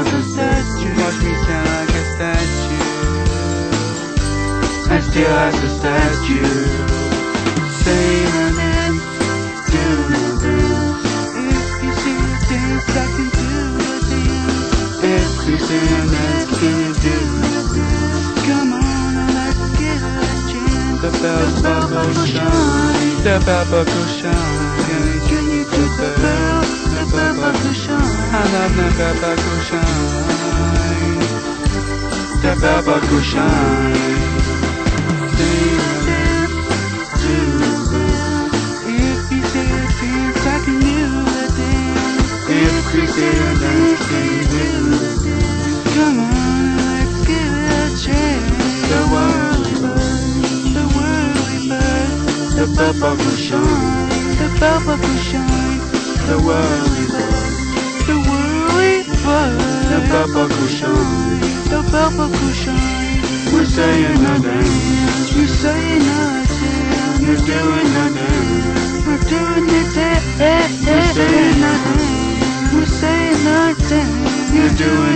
as a statue. Watch me stand like a statue. And still as a statue. Say my name, do my dance. If you see a dance, I can do a dance. If you see a dance, can you do a dance? Come on, let's give it a chance. The bells will shine. The bell will shine. Can you do the bell? The bell will shine. I love the bell will shine. The bell will shine. Sing a dance, do a dance. If you say a dance, I can do a dance. If you say a dance, can you do a dance? Come on, let's give it a chance. The whirly bird, the whirly bird. The bell will shine. The bell will shine. The whirly bird, the whirly bird. The bell will shine. The bell will shine. We're saying our dance. We're saying our dance. You're doing our dance. We're doing the dance. We're saying our dance. We're saying our dance. You're doing